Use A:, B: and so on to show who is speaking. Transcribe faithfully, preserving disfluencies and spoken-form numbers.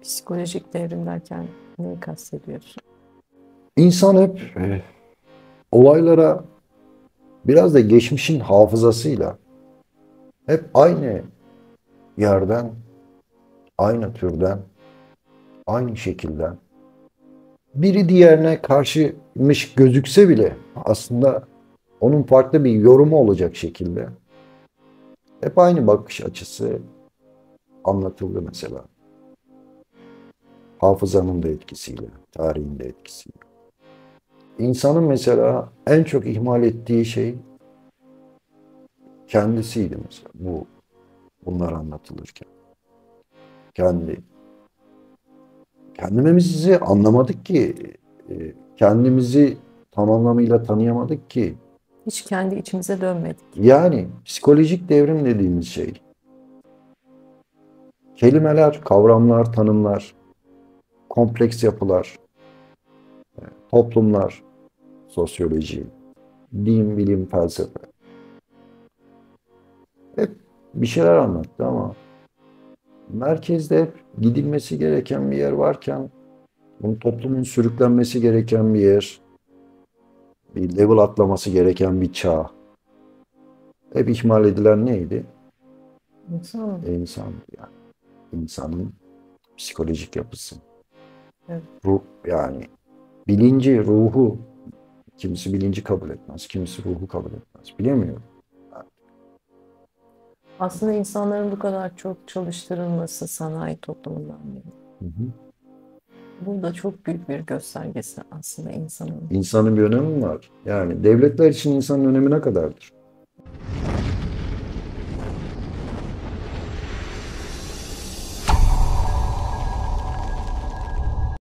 A: Psikolojik devrim derken neyi kastediyorsun?
B: İnsan hep e, olaylara biraz da geçmişin hafızasıyla hep aynı yerden, aynı türden, aynı şekilden biri diğerine karşıymış gözükse bile aslında onun farklı bir yorumu olacak şekilde hep aynı bakış açısı anlatıldı mesela. Hafızanın da etkisiyle, tarihin de etkisiyle. İnsanın mesela en çok ihmal ettiği şey kendisiydi mesela bu bunlar anlatılırken. Kendi kendimizi anlamadık ki, e, kendimizi tam anlamıyla tanıyamadık ki.
A: Hiç kendi içimize dönmedik.
B: Yani psikolojik devrim dediğimiz şey, kelimeler, kavramlar, tanımlar, kompleks yapılar, toplumlar, sosyoloji, din, bilim, felsefe hep bir şeyler anlattı ama merkezde hep gidilmesi gereken bir yer varken, bunun toplumun sürüklenmesi gereken bir yer, bir level atlaması gereken bir çağ. Hep ihmal edilen neydi?
A: İnsan.
B: E, insan yani. İnsanın psikolojik yapısı.
A: Evet.
B: Ruh yani bilinci, ruhu kimisi bilinci kabul etmez, kimisi ruhu kabul etmez. Bilemiyorum.
A: Aslında insanların bu kadar çok çalıştırılması sanayi toplumundan beri.
B: Hı hı.
A: Bu da çok büyük bir göstergesi aslında insanın.
B: İnsanın bir önemi mi var? Yani devletler için insanın önemi ne kadardır?